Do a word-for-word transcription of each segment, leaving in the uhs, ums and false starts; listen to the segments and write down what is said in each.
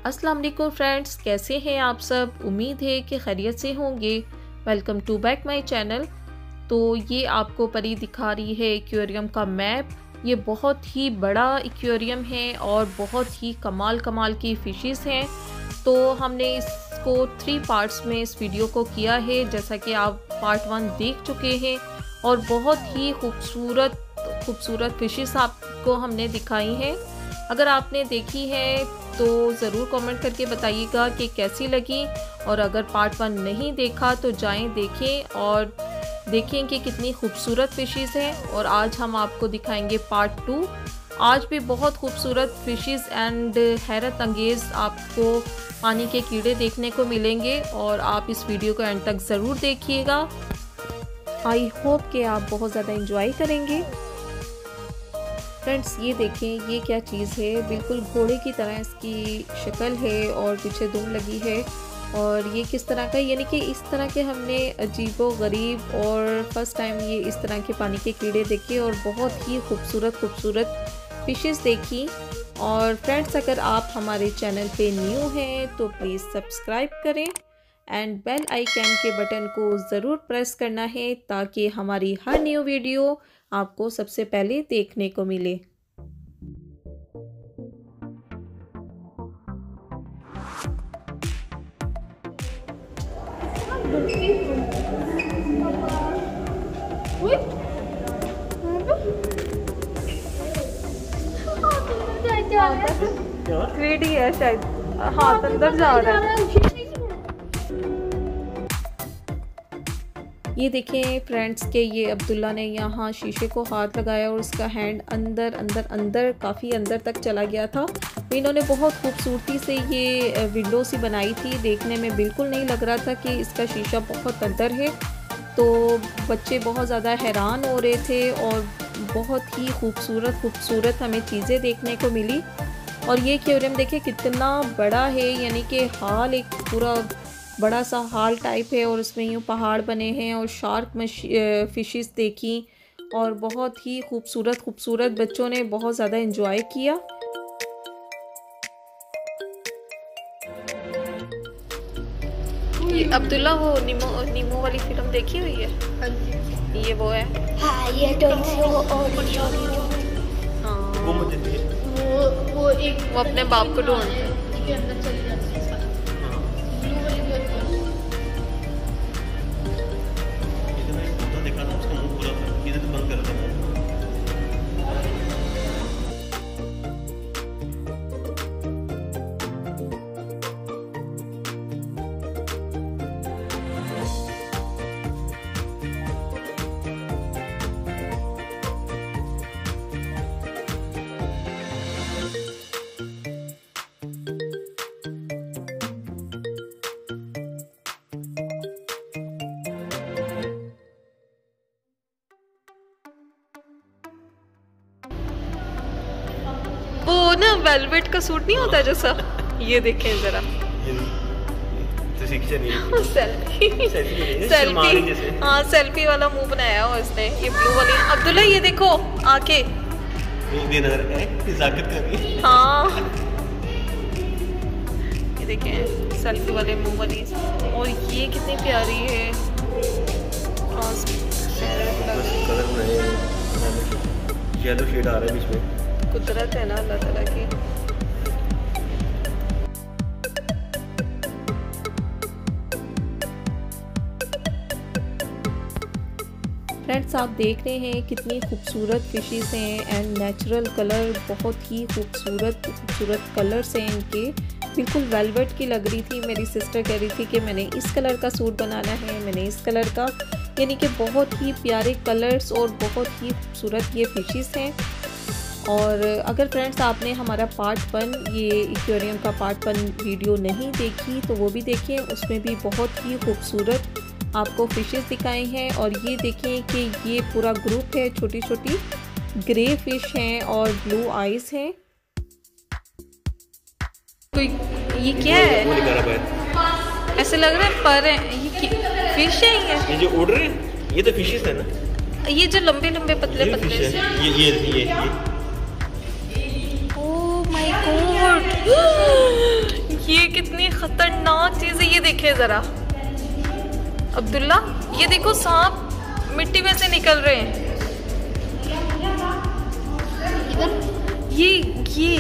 अस्सलाम वालेकुम फ्रेंड्स, कैसे हैं आप सब। उम्मीद है कि खैरियत से होंगे। Welcome to back my channel. तो ये आपको परी दिखा रही है एक्वेरियम का मैप। ये बहुत ही बड़ा एक्वेरियम है और बहुत ही कमाल कमाल की फिशेस हैं। तो हमने इसको थ्री पार्ट्स में इस वीडियो को किया है, जैसा कि आप पार्ट वन देख चुके हैं। और बहुत ही खूबसूरत खूबसूरत फिशेस आपको हमने दिखाई हैं। अगर आपने देखी है तो ज़रूर कमेंट करके बताइएगा कि कैसी लगी। और अगर पार्ट वन नहीं देखा तो जाएं देखें और देखें कि कितनी खूबसूरत फिशेस हैं। और आज हम आपको दिखाएंगे पार्ट टू। आज भी बहुत खूबसूरत फिशेस एंड हैरत अंगेज़ आपको पानी के कीड़े देखने को मिलेंगे। और आप इस वीडियो को एंड तक ज़रूर देखिएगा। आई होप कि आप बहुत ज़्यादा इंजॉय करेंगे। फ्रेंड्स, ये देखें ये क्या चीज़ है। बिल्कुल घोड़े की तरह इसकी शक्ल है और पीछे दुम लगी है। और ये किस तरह का, यानी कि इस तरह के हमने अजीबो गरीब और फर्स्ट टाइम ये इस तरह के पानी के कीड़े देखे और बहुत ही खूबसूरत खूबसूरत फिशेस देखी। और फ्रेंड्स, अगर आप हमारे चैनल पे न्यू हैं तो प्लीज़ सब्सक्राइब करें एंड बेल आइकन के बटन को ज़रूर प्रेस करना है ताकि हमारी हर न्यू वीडियो आपको सबसे पहले देखने को मिले। थ्री डी है शायद, हाथ अंदर जा रहा है। ये देखें फ्रेंड्स के ये अब्दुल्ला ने यहाँ शीशे को हाथ लगाया और उसका हैंड अंदर अंदर अंदर काफ़ी अंदर तक चला गया था। इन्होंने बहुत खूबसूरती से ये विंडो सी बनाई थी। देखने में बिल्कुल नहीं लग रहा था कि इसका शीशा बहुत अंदर है। तो बच्चे बहुत ज़्यादा हैरान हो रहे थे और बहुत ही खूबसूरत खूबसूरत हमें चीज़ें देखने को मिली। और ये एक्वेरियम देखें कितना बड़ा है, यानी कि हाल एक पूरा बड़ा सा हाल टाइप है और उसमें यूँ पहाड़ बने हैं और शार्क में फिशेस देखी और बहुत ही खूबसूरत खूबसूरत बच्चों ने बहुत ज़्यादा एंजॉय किया। ये अब्दुल्ला वो नीमो नीमो वाली फिल्म देखी हुई है? हाँ जी, ये वो है। हाँ, ये तो वो हाँ, वो मुझे वो वो एक वो अपने बाप को ढूंढते हैं। के अंदर चली जाती है। देखा था उसका मुंह पूरा था, इधर तो बंद कर रहा था। वो ना वेलवेट का सूट नहीं होता जैसा। ये देखें जरा, तो शिक्षा नहीं है। सेल्फी सेल्फी सेल्फी हाँ, सेल्फी वाला मुंह बनाया हुआ इसने। ये ब्लू वाली अब्दुल्ला, ये देखो आके ये नजर है नजाकत कर रही। हाँ, ये देखें सेल्फी वाले मुंह वाली। और ये कितनी प्यारी है। कलर में येलो शेड आ रहा है बीच में। कुदरत है ना अल्लाह ताला की। फ्रेंड्स, आप देख रहे हैं कितनी खूबसूरत फिशेस हैं एंड नेचुरल कलर, बहुत ही खूबसूरत खूबसूरत कलर्स हैं इनके। बिल्कुल वेलवेट की लग रही थी। मेरी सिस्टर कह रही थी कि मैंने इस कलर का सूट बनाना है, मैंने इस कलर का, यानी कि बहुत ही प्यारे कलर्स और बहुत ही खूबसूरत ये फिशेस हैं। और अगर फ्रेंड्स आपने हमारा पार्ट वन, ये एक्वेरियम का पार्ट वन वीडियो नहीं देखी तो वो भी देखें। उसमें भी बहुत ही खूबसूरत आपको फिशेस दिखाए हैं। और ये देखें कि ये पूरा ग्रुप है, छोटी छोटी ग्रे फिश हैं और ब्लू आइज हैं। कोई ये क्या है? ऐसे लग रहा है पर है। ये फिश है? ये ये जो उड़ रहे हैं ये तो फिशेस है ना। ये जो लंबे लंबे पतले ये पतले फिश से। है। ये ये ये ये ओह माय गॉड, ये कितनी खतरनाक चीज है, ये देखिए जरा अब्दुल्ला, ये देखो सांप मिट्टी में से निकल रहे हैं। ये ये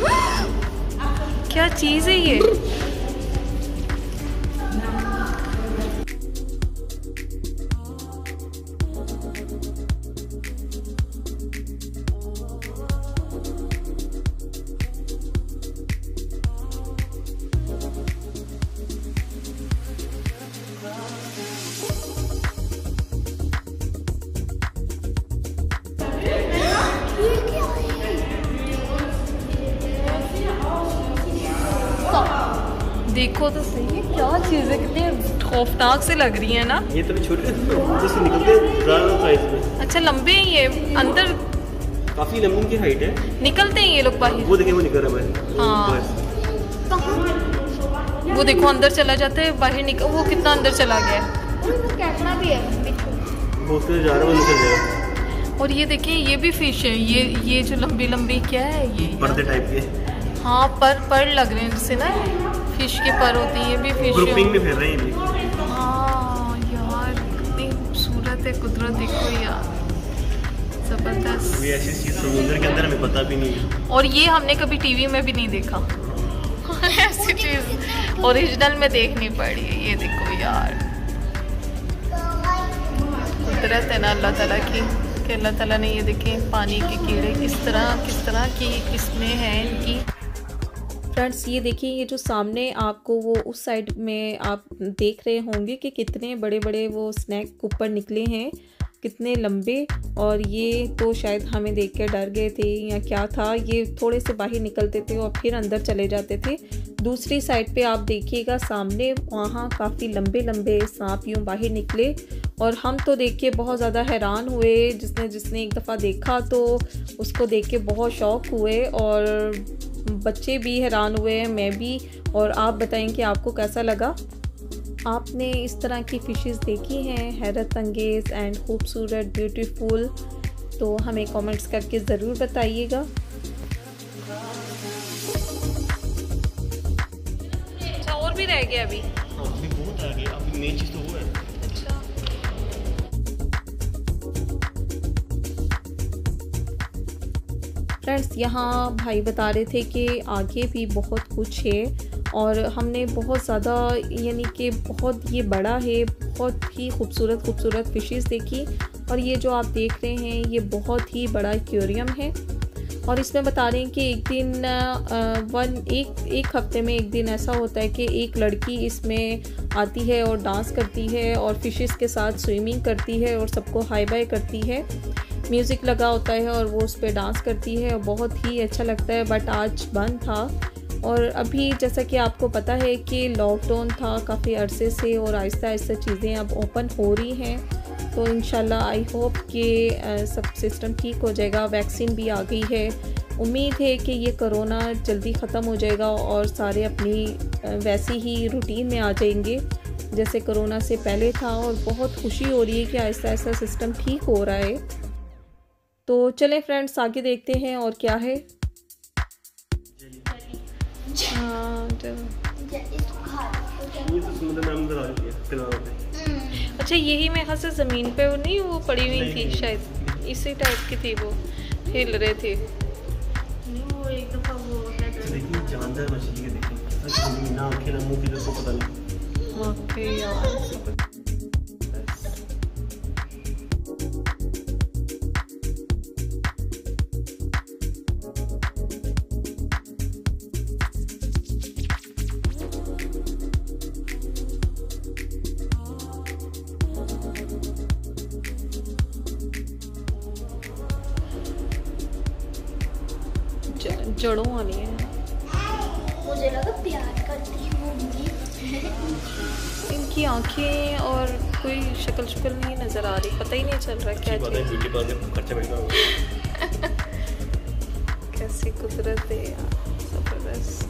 क्या चीज है ये? देखो तो सही है, क्या चीज़ है, कितनी खौफनाक से लग रही है ना। ये तो छोटे जैसे निकलते हैं साइज में। अच्छा लंबे हैं ये, अंदर काफी लंबी की हाइट है, निकलते हैं ये लोग बाहर। वो देखिए वो निकल रहा है। हाँ वो देखो अंदर चला जाता है, बाहर निकल, वो कितना अंदर चला गया है। कैमरा भी है, वो उसके जा रहा है, वो निकल जाएगा। और ये देखिए ये भी फिश है, ये ये जो लंबी लंबी क्या है ये, पर्दे टाइप के। हाँ पर पर लग रहे हैं जैसे ना फिश के पर होती है, ये भी फिश ग्रुपिंग में फिर रहे हैं। हाँ यार कितनी खूबसूरत है कुदरत, देखो यार जबरदस्त। ये ऐसी चीज समुद्र के अंदर हमें पता भी नहीं है, और ये हमने कभी टीवी में भी नहीं देखा। ऐसी चीज ओरिजिनल में देखनी पड़ी है। ये देखो यार कुदरत है ना अल्लाह ताला की, कि अल्लाह ताला ने ये देखें पानी के कीड़े किस तरह किस तरह की किस्में हैं इनकी। फ्रेंड्स ये देखिए, ये जो सामने आपको वो उस साइड में आप देख रहे होंगे कि कितने बड़े बड़े वो स्नैक ऊपर निकले हैं, कितने लंबे। और ये तो शायद हमें देख के डर गए थे या क्या था, ये थोड़े से बाहर निकलते थे और फिर अंदर चले जाते थे। दूसरी साइड पे आप देखिएगा सामने, वहाँ काफ़ी लंबे लंबे सांप यूँ बाहर निकले और हम तो देख के बहुत ज़्यादा हैरान हुए। जिसने जिसने एक दफ़ा देखा तो उसको देख के बहुत शौक हुए और बच्चे भी हैरान हुए, मैं भी। और आप बताएं कि आपको कैसा लगा। आपने इस तरह की फ़िशेस देखी हैं हैरत अंगेज़ एंड खूबसूरत ब्यूटीफुल, तो हमें कमेंट्स करके ज़रूर बताइएगा। अच्छा और भी रह गया अभी? अभी बहुत आ गया, अभी मेन चीज़ तो वो है। अच्छा फ्रेंड्स यहाँ भाई बता रहे थे कि आगे भी बहुत कुछ है और हमने बहुत ज़्यादा यानी कि बहुत ये बड़ा है, बहुत ही खूबसूरत खूबसूरत फ़िशेस देखी। और ये जो आप देख रहे हैं ये बहुत ही बड़ा एक्वेरियम है और इसमें बता रहे हैं कि एक दिन वन एक एक हफ्ते में एक दिन ऐसा होता है कि एक लड़की इसमें आती है और डांस करती है और फ़िशेस के साथ स्विमिंग करती है और सबको हाई बाय करती है। म्यूज़िक लगा होता है और वो उस पर डांस करती है और बहुत ही अच्छा लगता है। बट आज बंद था और अभी जैसा कि आपको पता है कि लॉकडाउन था काफ़ी अरसे से और आहिस्ता आहिस्ता चीज़ें अब ओपन हो रही हैं। तो इंशाल्लाह आई होप कि सब सिस्टम ठीक हो जाएगा। वैक्सीन भी आ गई है, उम्मीद है कि ये कोरोना जल्दी ख़त्म हो जाएगा और सारे अपनी वैसी ही रूटीन में आ जाएंगे जैसे कोरोना से पहले था। और बहुत खुशी हो रही है कि आहिस्ता आहिस्ता सिस्टम ठीक हो रहा है। तो चलें फ्रेंड्स आगे देखते हैं और क्या है। हाँ अच्छा यही मेरे ख्याल से ज़मीन पे वो नहीं वो पड़ी हुई थी, शायद इसी टाइप की थी, वो हिल रहे थे। वो एक दफ़ा वो देखिए जानदार मछली है, देखिए ना आंखें ना मुंह की पता नहीं। वाकई यार जड़ों वाली है। मुझे लगा प्यार करती होंगी। इनकी आंखें और कोई शक्ल शक्ल नहीं नजर आ रही, पता ही नहीं चल रहा क्या ब्यूटी पार्लर खर्चा बैठा होगा। कैसी कुदरत है यार, जबरदस्त।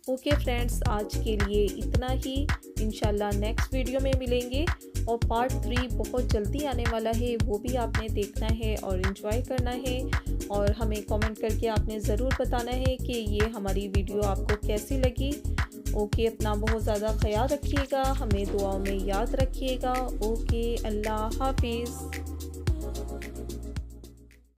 ओके फ्रेंड्स, आज के लिए इतना ही। इंशाल्लाह नेक्स्ट वीडियो में मिलेंगे और पार्ट थ्री बहुत जल्दी आने वाला है, वो भी आपने देखना है और इन्जॉय करना है। और हमें कमेंट करके आपने ज़रूर बताना है कि ये हमारी वीडियो आपको कैसी लगी। ओके, अपना बहुत ज़्यादा ख्याल रखिएगा, हमें दुआओं में याद रखिएगा। ओके, अल्लाह हाफिज़।